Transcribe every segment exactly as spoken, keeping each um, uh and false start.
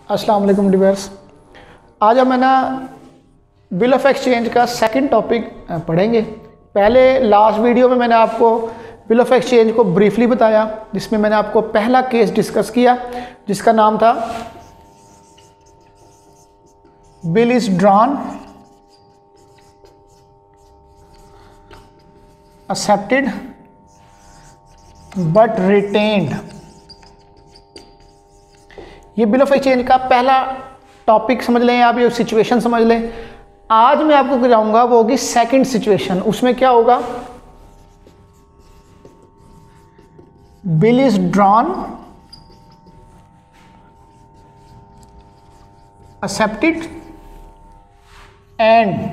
अस्सलाम वालेकुम डिवर्स। आज हम है ना बिल ऑफ एक्सचेंज का सेकंड टॉपिक पढ़ेंगे। पहले लास्ट वीडियो में मैंने आपको बिल ऑफ एक्सचेंज को ब्रीफली बताया, जिसमें मैंने आपको पहला केस डिस्कस किया जिसका नाम था bill is drawn accepted but retained. ये बिल ऑफ एक्सचेंज का पहला टॉपिक समझ लें, आप ये सिचुएशन समझ लें। आज मैं आपको कराऊंगा वो होगी सेकंड सिचुएशन। उसमें क्या होगा, bill is drawn accepted and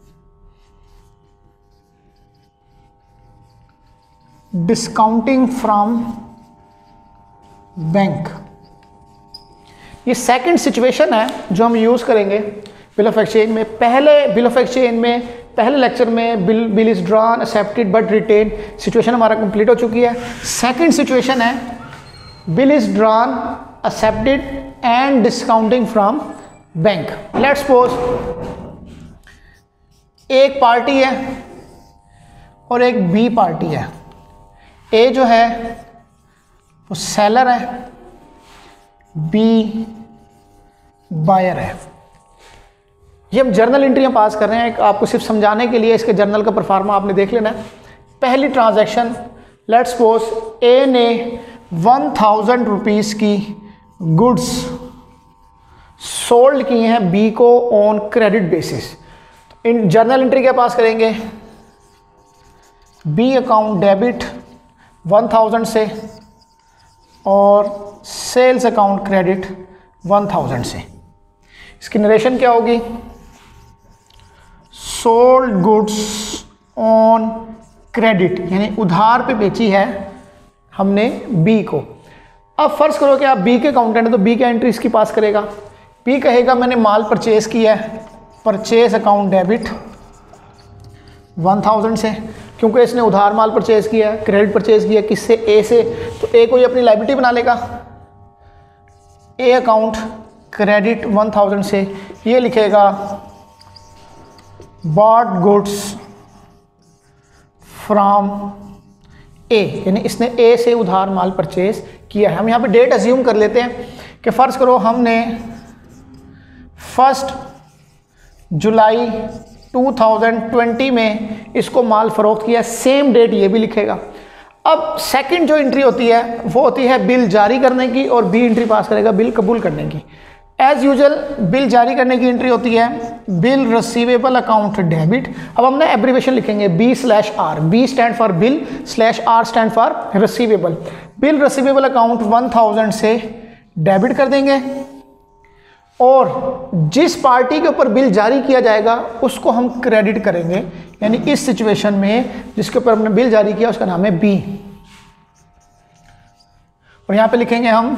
discounting from bank. ये सेकंड सिचुएशन है जो हम यूज़ करेंगे बिल ऑफ एक्सचेंज में। पहले बिल ऑफ एक्सचेंज में पहले लेक्चर में bill bill is drawn accepted but retain situation हमारा कंप्लीट हो चुकी है। सेकंड सिचुएशन है bill is drawn accepted and discounting from bank. Let's suppose एक पार्टी है और एक बी पार्टी है। ए जो है वो सेलर है, बी बायर है। ये हम जर्नल एंट्रियां पास कर रहे हैं आपको सिर्फ समझाने के लिए। इसके जर्नल का परफॉर्मा आपने देख लेना है। पहली ट्रांजैक्शन, लेट्स सपोज ए ने वन थाउजेंड रुपीज़ की गुड्स सोल्ड किए हैं बी को ऑन क्रेडिट बेसिस। इन जर्नल एंट्री क्या पास करेंगे, B account debit one thousand से और sales account credit one thousand से। इसकी नरेशन क्या होगी, सोल्ड गुड्स ऑन क्रेडिट, यानी उधार पे बेची है हमने बी को। अब फर्ज करो कि आप बी के अकाउंटेंट है तो बी का एंट्री इसकी पास करेगा। बी कहेगा मैंने माल परचेज किया है, purchase account debit one thousand से, क्योंकि इसने उधार माल परचेज किया है, क्रेडिट परचेज किया किससे, ए से, तो ए को ये अपनी लायबिलिटी बना लेगा। A account credit one thousand से ये लिखेगा बॉट गुड्स फ्रॉम ए, यानी इसने ए से उधार माल परचेज किया है। हम यहाँ पे डेट अज्यूम कर लेते हैं कि फ़र्ज़ करो हमने फर्स्ट जुलाई टू थाउजेंड ट्वेंटी में इसको माल फ़रोख्त किया। सेम डेट ये भी लिखेगा। अब सेकंड जो एंट्री होती है वो होती है बिल जारी करने की, और बी एंट्री पास करेगा बिल कबूल करने की। एज यूजुअल बिल जारी करने की एंट्री होती है बिल रिसीवेबल अकाउंट डेबिट। अब हम ना एब्रीवेशन लिखेंगे B slash R. B stand for bill slash R stand for receivable. Bill receivable account one thousand से डेबिट कर देंगे, और जिस पार्टी के ऊपर बिल जारी किया जाएगा उसको हम क्रेडिट करेंगे। यानी इस सिचुएशन में जिसके ऊपर हमने बिल जारी किया उसका नाम है बी, और यहां पे लिखेंगे हम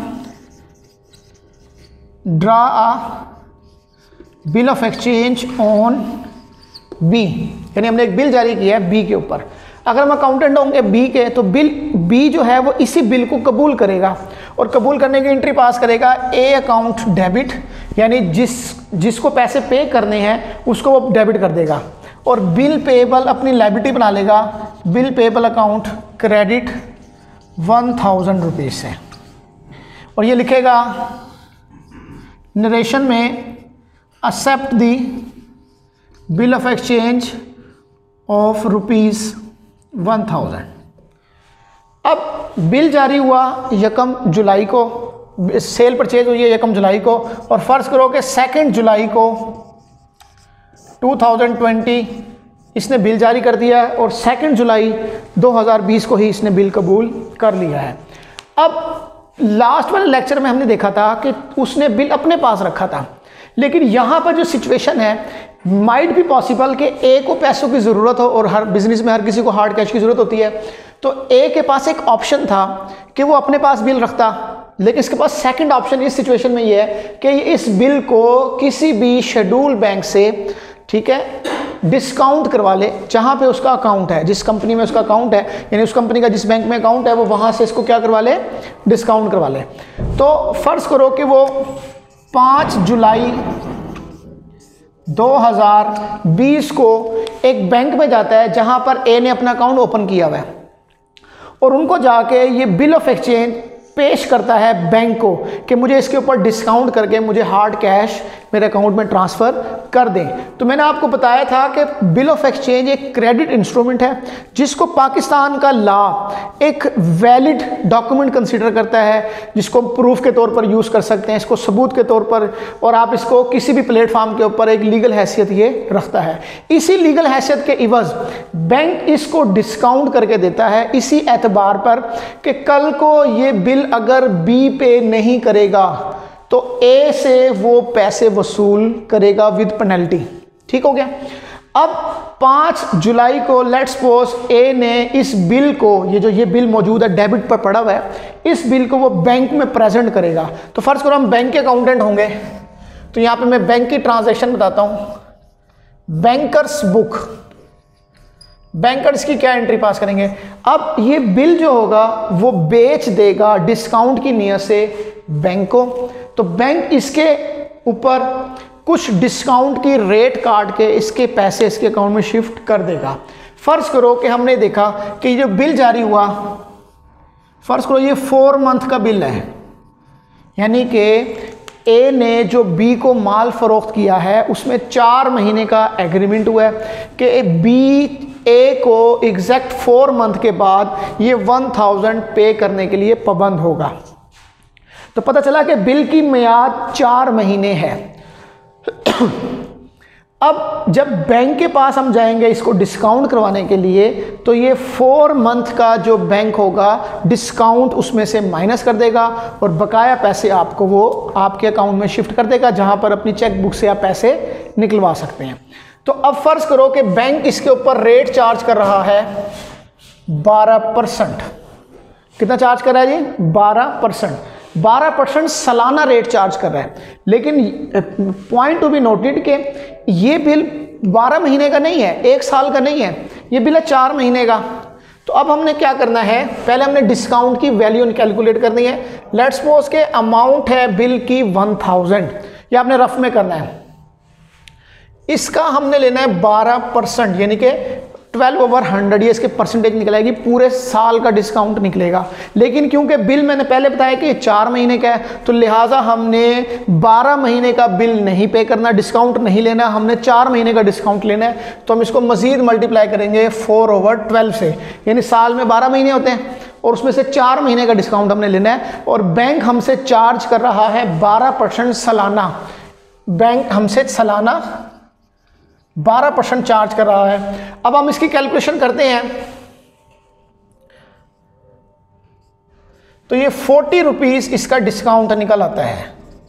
draw a bill of exchange on B, यानी हमने एक बिल जारी किया है बी के ऊपर। अगर हम अकाउंटेंट होंगे बी के तो बिल बी जो है वो इसी बिल को कबूल करेगा, और कबूल करने की एंट्री पास करेगा ए अकाउंट डेबिट, यानी जिस जिसको पैसे पे करने हैं उसको वो डेबिट कर देगा, और बिल पेएबल अपनी लायबिलिटी बना लेगा bill payable account credit one thousand rupees से, और ये लिखेगा नरेशन में accept the bill of exchange of rupees one thousand. अब बिल जारी हुआ यकम जुलाई को, सेल परचेज हुई है यकम जुलाई को, और फर्ज करो कि सेकंड जुलाई को टू थाउजेंड ट्वेंटी इसने बिल जारी कर दिया है, और सेकंड जुलाई दो हज़ार बीस को ही इसने बिल कबूल कर लिया है। अब लास्ट वाले लेक्चर में हमने देखा था कि उसने बिल अपने पास रखा था, लेकिन यहाँ पर जो सिचुएशन है माइट भी पॉसिबल कि ए को पैसों की ज़रूरत हो, और हर बिजनेस में हर किसी को हार्ड कैश की ज़रूरत होती है, तो ए के पास एक ऑप्शन था कि वो अपने पास बिल रखता, लेकिन इसके पास सेकंड ऑप्शन इस सिचुएशन में ये है कि इस बिल को किसी भी शेड्यूल बैंक से, ठीक है, डिस्काउंट करवा ले जहाँ पे उसका अकाउंट है, जिस कंपनी में उसका अकाउंट है, यानी उस कंपनी का जिस बैंक में अकाउंट है वो वहाँ से इसको क्या करवा ले, डिस्काउंट करवा ले। तो फ़र्ज़ करो कि वो पाँच जुलाई दो हज़ार बीस को एक बैंक में जाता है जहां पर ए ने अपना अकाउंट ओपन किया हुआ है और उनको जाके ये बिल ऑफ एक्सचेंज पेश करता है बैंक को कि मुझे इसके ऊपर डिस्काउंट करके मुझे हार्ड कैश मेरे अकाउंट में ट्रांसफ़र कर दें। तो मैंने आपको बताया था कि बिल ऑफ एक्सचेंज एक क्रेडिट इंस्ट्रूमेंट है जिसको पाकिस्तान का लॉ एक वैलिड डॉक्यूमेंट कंसीडर करता है, जिसको प्रूफ के तौर पर यूज़ कर सकते हैं, इसको सबूत के तौर पर, और आप इसको किसी भी प्लेटफॉर्म के ऊपर एक लीगल हैसियत ये रखता है। इसी लीगल हैसियत के इवज़ बैंक इसको डिस्काउंट करके देता है इसी एतबार पर कि कल को ये बिल अगर बी पे नहीं करेगा तो ए से वो पैसे वसूल करेगा विद पेनल्टी। ठीक हो गया। अब पाँच जुलाई को लेट्स सपोज ए ने इस बिल को, ये जो ये बिल मौजूद है डेबिट पर पड़ा हुआ है, इस बिल को वो बैंक में प्रेजेंट करेगा। तो फर्ज करो हम बैंक के अकाउंटेंट होंगे, तो यहाँ पे मैं बैंक की ट्रांजैक्शन बताता हूँ। बैंकर्स बुक, बैंकर्स की क्या एंट्री पास करेंगे। अब ये बिल जो होगा वो बेच देगा डिस्काउंट की नियत से बैंक को, तो बैंक इसके ऊपर कुछ डिस्काउंट की रेट काट के इसके पैसे इसके अकाउंट में शिफ्ट कर देगा। फर्ज करो कि हमने देखा कि ये जो बिल जारी हुआ, फर्ज करो ये फोर मंथ का बिल है, यानी कि ए ने जो बी को माल फरोख्त किया है उसमें चार महीने का एग्रीमेंट हुआ है कि बी ए को एग्जैक्ट फोर मंथ के बाद ये वन थाउजेंड पे करने के लिए पाबंद होगा। तो पता चला कि बिल की मियाद चार महीने है। अब जब बैंक के पास हम जाएंगे इसको डिस्काउंट करवाने के लिए, तो ये फोर मंथ का जो बैंक होगा डिस्काउंट उसमें से माइनस कर देगा और बकाया पैसे आपको वो आपके अकाउंट में शिफ्ट कर देगा, जहां पर अपनी चेक बुक से आप पैसे निकलवा सकते हैं। तो अब फर्ज करो कि बैंक इसके ऊपर रेट चार्ज कर रहा है बारह परसेंट। कितना चार्ज कर रहा है जी? बारह परसेंट। बारह परसेंट सालाना रेट चार्ज कर रहा है। लेकिन पॉइंट टू बी नोटेड कि ये बिल बारह महीने का नहीं है, एक साल का नहीं है, ये बिल है चार महीने का। तो अब हमने क्या करना है, पहले हमने डिस्काउंट की वैल्यू कैलकुलेट करनी है। लेट्स सपोज के अमाउंट है बिल की वन थाउजेंड, ये आपने रफ में करना है। इसका हमने लेना है बारह परसेंट, यानी कि ट्वेल्व ओवर हंड्रेड, ये इसके परसेंटेज निकल आएगी, पूरे साल का डिस्काउंट निकलेगा। लेकिन क्योंकि बिल मैंने पहले बताया कि चार महीने का है, तो लिहाजा हमने बारह महीने का बिल नहीं पे करना, डिस्काउंट नहीं लेना, हमने चार महीने का डिस्काउंट लेना है। तो हम इसको मजीद मल्टीप्लाई करेंगे फोर ओवर ट्वेल्व से, यानी साल में बारह महीने होते हैं और उसमें से चार महीने का डिस्काउंट हमने लेना है। और बैंक हमसे चार्ज कर रहा है बारह परसेंट सालाना, बैंक हमसे सालाना बारह परसेंट चार्ज कर रहा है। अब हम इसकी कैलकुलेशन करते हैं, तो ये फोर्टी रुपीज इसका डिस्काउंट निकल आता है।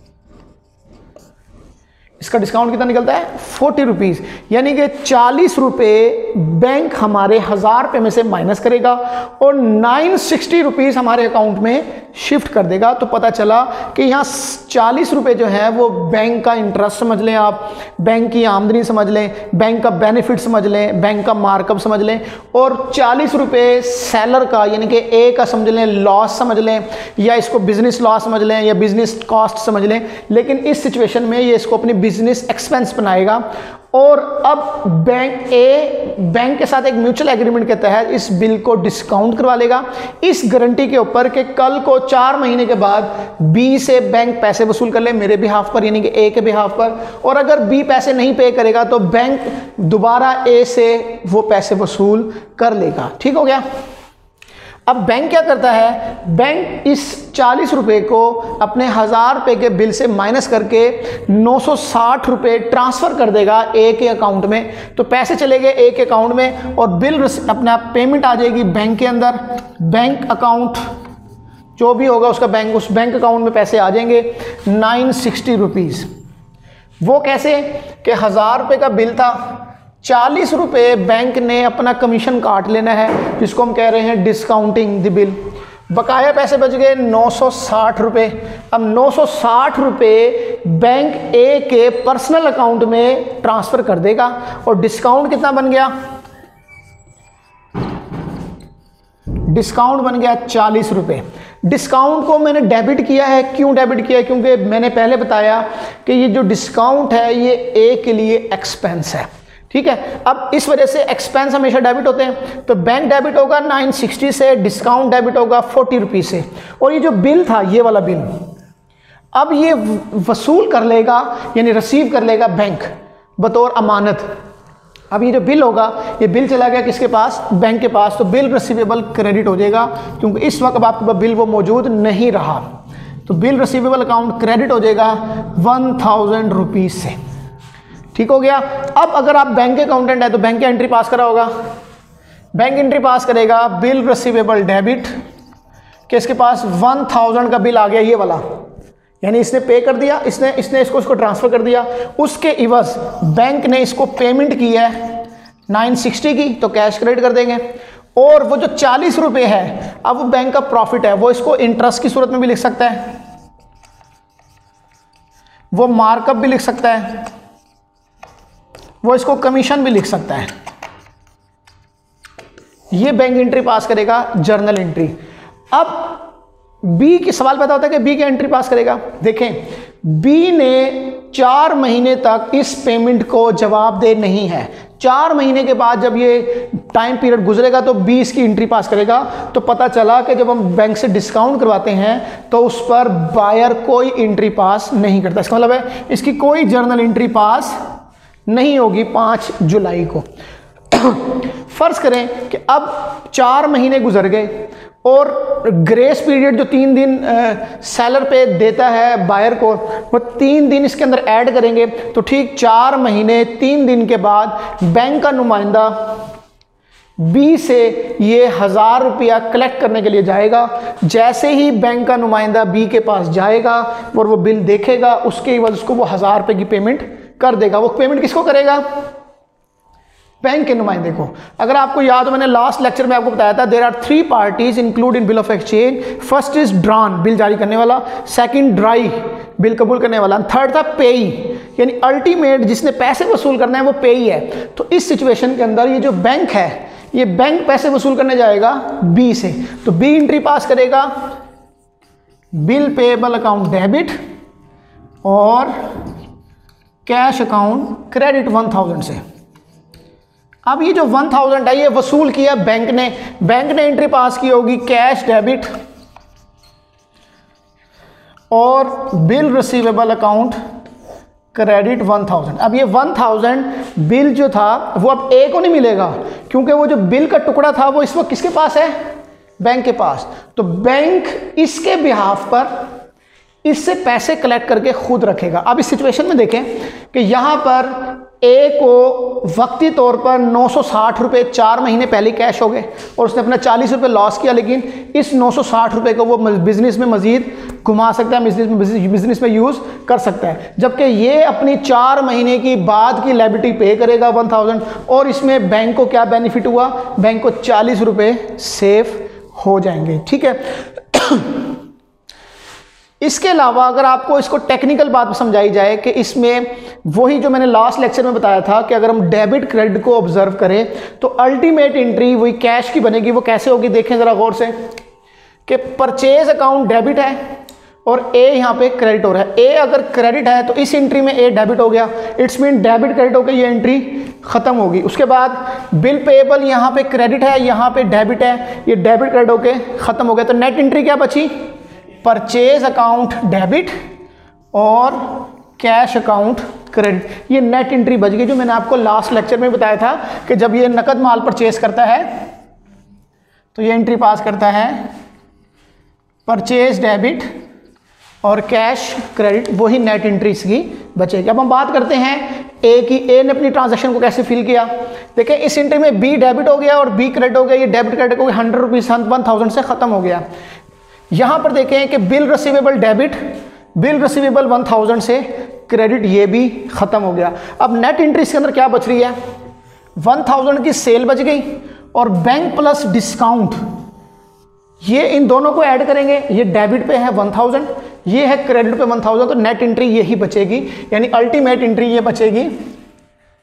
इसका डिस्काउंट कितना निकलता है? फोर्टी रुपीज, यानी कि चालीस रुपए बैंक हमारे हजार रुपए में से माइनस करेगा और नाइन सिक्सटी रुपीज हमारे अकाउंट में शिफ्ट कर देगा। तो पता चला कि यहाँ चालीस रुपए जो है वो बैंक का इंटरेस्ट समझ लें, आप बैंक की आमदनी समझ लें, बैंक का बेनिफिट समझ लें, बैंक का मार्कअप समझ लें, और चालीस रुपए सेलर का यानी कि ए का समझ लें लॉस समझ लें, या इसको बिजनेस लॉस समझ लें, या बिजनेस कॉस्ट समझ लें। लेकिन इस सिचुएशन में ये इसको अपनी बिजनेस एक्सपेंस बनाएगा। और अब बैंक ए बैंक के साथ एक म्यूचुअल एग्रीमेंट के तहत इस बिल को डिस्काउंट करवा लेगा, इस गारंटी के ऊपर कि कल को चार महीने के बाद बी से बैंक पैसे वसूल कर ले मेरे बिहाफ पर, यानी कि ए के बिहाफ पर। और अगर बी पैसे नहीं पे करेगा तो बैंक दोबारा ए से वो पैसे वसूल कर लेगा। ठीक हो गया। अब बैंक क्या करता है, बैंक इस चालीस रुपए को अपने हजार रुपए के बिल से माइनस करके नौ सौ साठ रुपए ट्रांसफर कर देगा ए के अकाउंट में। तो पैसे चले गए ए के अकाउंट में और बिल अपने आप पेमेंट आ जाएगी बैंक के अंदर। बैंक अकाउंट जो भी होगा उसका बैंक उस बैंक अकाउंट में पैसे आ जाएंगे नाइन सिक्सटी रुपीज़। वो कैसे कि हजार रुपये का बिल था, चालीस रुपये बैंक ने अपना कमीशन काट लेना है, जिसको हम कह रहे हैं डिस्काउंटिंग द बिल। बकाया पैसे बच गए नौ सौ साठ रुपये। अब नौ सौ साठ रुपये बैंक ए के पर्सनल अकाउंट में ट्रांसफ़र कर देगा और डिस्काउंट कितना बन गया? डिस्काउंट बन गया चालीस रुपये। डिस्काउंट को मैंने डेबिट किया है। क्यों डेबिट किया है? क्योंकि मैंने पहले बताया कि ये जो डिस्काउंट है ये ए के लिए एक्सपेंस है, ठीक है। अब इस वजह से एक्सपेंस हमेशा डेबिट होते हैं, तो बैंक डेबिट होगा नाइन सिक्सटी से, डिस्काउंट डेबिट होगा फोर्टी रुपीज से। और ये जो बिल था, ये वाला बिल, अब ये वसूल कर लेगा यानी रिसीव कर लेगा बैंक बतौर अमानत। अब ये जो बिल होगा, ये बिल चला गया किसके पास? बैंक के पास, तो बिल रिसीवेबल क्रेडिट हो जाएगा, क्योंकि इस वक्त अब आपके पास बिल वो मौजूद नहीं रहा, तो बिल रिसीवेबल अकाउंट क्रेडिट हो जाएगा वन थाउजेंड रुपीज से, ठीक हो गया। अब अगर आप बैंक के अकाउंटेंट है तो बैंक की एंट्री पास करा होगा, बैंक एंट्री पास करेगा बिल रिसीवेबल डेबिट, कि इसके पास वन थाउजेंड का बिल आ गया ये वाला, यानी इसने पे कर दिया, इसने इसने इसको इसको ट्रांसफर कर दिया, उसके इवज बैंक ने इसको पेमेंट की है नाइन सिक्सटी की, तो कैश क्रेडिट कर देंगे। और वो जो चालीस रुपए है, अब वो बैंक का प्रॉफिट है, वो इसको इंटरेस्ट की सूरत में भी लिख सकता है, वो मार्कअप भी लिख सकता है, वो इसको कमीशन भी लिख सकता है। ये बैंक एंट्री पास करेगा, जर्नल एंट्री। अब बी के सवाल पैदा होता है कि बी की एंट्री पास करेगा। देखें, बी ने चार महीने तक इस पेमेंट को जवाबदेह नहीं है, चार महीने के बाद जब ये टाइम पीरियड गुजरेगा तो बी इसकी एंट्री पास करेगा। तो पता चला कि जब हम बैंक से डिस्काउंट करवाते हैं तो उस पर बायर कोई एंट्री पास नहीं करता, इसका मतलब है इसकी कोई जर्नल एंट्री पास नहीं होगी पाँच जुलाई को। फर्ज करें कि अब चार महीने गुजर गए और ग्रेस पीरियड जो तीन दिन सेलर पे देता है बायर को, वो तीन दिन इसके अंदर ऐड करेंगे, तो ठीक चार महीने तीन दिन के बाद बैंक का नुमाइंदा बी से ये हज़ार रुपया कलेक्ट करने के लिए जाएगा। जैसे ही बैंक का नुमाइंदा बी के पास जाएगा और वो बिल देखेगा, उसके बाद उसको वो हज़ार रुपये की पेमेंट कर देगा। वो पेमेंट किसको करेगा? बैंक के नुमाइंदे को। अगर आपको याद हो, मैंने लास्ट लेक्चर में आपको बताया था there are three parties include in bill of exchange. First is drawn, bill जारी करने वाला, सेकंड ड्राई, बिल कबूल करने वाला, थर्ड था पेई, यानी अल्टीमेट जिसने पैसे वसूल करना है वो पेई है। तो इस सिचुएशन के अंदर ये जो बैंक है, ये बैंक पैसे वसूल करने जाएगा बी से, तो बी एंट्री पास करेगा बिल पेएबल अकाउंट डेबिट और cash account credit one thousand से। अब ये जो वन थाउजेंड है ये वसूल किया बैंक ने, बैंक ने एंट्री पास की होगी कैश डेबिट और bill receivable account credit one thousand. अब ये वन थाउजेंड बिल जो था वो अब ए को नहीं मिलेगा, क्योंकि वो जो बिल का टुकड़ा था वो इस वक्त किसके पास है? बैंक के पास। तो बैंक इसके बिहाफ पर इससे पैसे कलेक्ट करके खुद रखेगा। अब इस सिचुएशन में देखें कि यहाँ पर ए को वक्ती तौर पर नौ सौ साठ रुपये चार महीने पहले कैश हो गए और उसने अपना चालीस रुपये लॉस किया, लेकिन इस नौ सौ साठ रुपये को वो बिजनेस में मजीद घुमा सकता है, बिजनेस में बिजनेस में यूज़ कर सकता है। जबकि ये अपनी चार महीने की बाद की लायबिलिटी पे करेगा वन थाउजेंड, और इसमें बैंक को क्या बेनिफिट हुआ? बैंक को चालीस रुपये सेफ हो जाएंगे, ठीक है। इसके अलावा अगर आपको इसको टेक्निकल बात समझाई जाए कि इसमें वही जो मैंने लास्ट लेक्चर में बताया था कि अगर हम डेबिट क्रेडिट को ऑब्जर्व करें तो अल्टीमेट एंट्री वही कैश की बनेगी। वो कैसे होगी देखें ज़रा गौर से कि परचेज अकाउंट डेबिट है और ए यहाँ पे क्रेडिट हो रहा है। ए अगर क्रेडिट है तो इस एंट्री में ए डेबिट हो गया, इट्स मीन डेबिट क्रेडिट होकर ये एंट्री खत्म होगी। उसके बाद बिल पेएबल यहाँ पे क्रेडिट है, यहाँ पे डेबिट है, ये डेबिट क्रेडिट होकर खत्म हो गया। तो नेट एंट्री क्या बची? परचेज अकाउंट डेबिट और कैश अकाउंट क्रेडिट। ये नेट एंट्री बच गई जो मैंने आपको लास्ट लेक्चर में बताया था कि जब ये नकद माल परचेज करता है तो ये एंट्री पास करता है परचेज डेबिट और कैश क्रेडिट, वही नेट एंट्रीज की बचेगी। अब हम बात करते हैं ए की। ए ने अपनी ट्रांजैक्शन को कैसे फिल किया? देखिए इस एंट्री में बी डेबिट हो गया और बी क्रेडिट हो गया। ये डेबिट क्रेडिट हो गया, हंड्रेड रुपीज वन थाउजेंड से खत्म हो गया। यहां पर देखें कि bill receivable debit, bill receivable one thousand से क्रेडिट, ये भी खत्म हो गया। अब नेट एंट्रीज के अंदर क्या बच रही है? वन थाउजेंड की सेल बच गई और बैंक प्लस डिस्काउंट, ये इन दोनों को ऐड करेंगे। ये डेबिट पे है वन थाउजेंड, ये है क्रेडिट पे वन थाउजेंड, तो नेट एंट्री यही बचेगी, यानी अल्टीमेट एंट्री ये बचेगी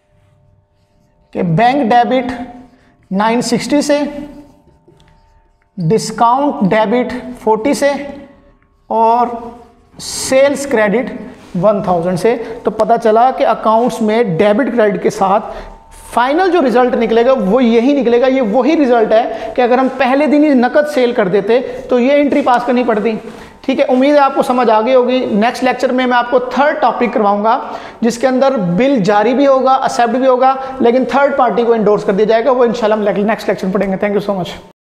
कि बैंक डेबिट नाइन सिक्सटी से डिस्काउंट डेबिट फोर्टी से और सेल्स क्रेडिट वन थाउजेंड से। तो पता चला कि अकाउंट्स में डेबिट क्रेडिट के साथ फाइनल जो रिजल्ट निकलेगा वो यही निकलेगा। ये वही रिजल्ट है कि अगर हम पहले दिन ही नकद सेल कर देते तो ये एंट्री पास करनी पड़ती। ठीक है, उम्मीद है आपको समझ आ गई होगी। नेक्स्ट लेक्चर में मैं आपको थर्ड टॉपिक करवाऊंगा जिसके अंदर बिल जारी भी होगा, एक्सेप्ट भी होगा, लेकिन थर्ड पार्टी को इंडोर्स कर दिया जाएगा। वो इंशाल्लाह हम नेक्स्ट लेक्चर में पढ़ेंगे। Thank you so much.